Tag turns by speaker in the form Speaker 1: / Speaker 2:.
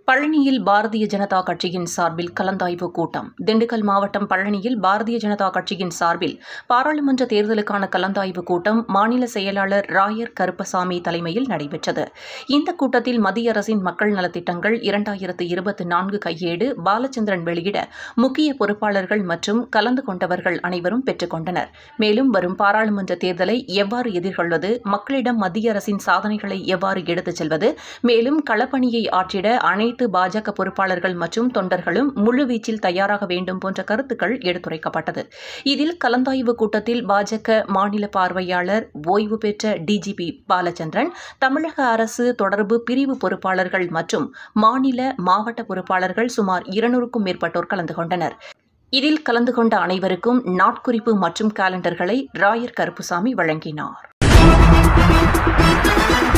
Speaker 1: பழனியில் பாரதிய ஜனதா கட்சியின் சார்பில் கலந்தாய்வு கூட்டம். திண்டுக்கல் மாவட்டம் பழனியில் பாரதிய ஜனதா கட்சியின் சார்பில் பாராளுமன்ற தேர்தலுக்கான கலந்தாய்வு கூட்டம் மாநில செயலாளர் ராயர் கருப்பசாமி தலைமையில் நடைபெற்றது. இந்த கூட்டத்தில் மத்திய அரசின் மக்கள் நலத்திட்டங்கள் 2024 கையேடு பாலச்சந்திரன் வெளியிட முக்கிய பொறுப்பாளர்கள் மற்றும் கலந்து கொண்டவர்கள் அனைவரும் பெற்றுக் கொண்டனர். மேலும் வரும் பாராளுமன்ற தேர்தலை எவ்வாறு எதிர்கொள்வது, மக்களிடம் மத்திய அரசின் சாதனைகளை எவ்வாறு எடுத்துச் செல்வது, மேலும் களப்பணியை ஆற்றிட அனைத்து பாஜக பொறுப்பாளர்கள் மற்றும் தொண்டர்களும் முழுவீச்சில் தயாராக வேண்டும் போன்ற கருத்துக்கள் எடுத்துரைக்கப்பட்டது. இதில் கலந்தாய்வு கூட்டத்தில் பாஜக மாநில பார்வையாளர், ஓய்வு பெற்ற டிஜிபி பாலச்சந்திரன், தமிழக அரசு தொடர்பு பிரிவு பொறுப்பாளர்கள் மற்றும் மாநில, மாவட்ட பொறுப்பாளர்கள் சுமார் 200க்கும் மேற்பட்டோர் கலந்து கொண்டனர். இதில் கலந்து கொண்ட அனைவருக்கும் நாட்குறிப்பு மற்றும் காலண்டர்களை ராயர் கருப்புசாமி வழங்கினார்.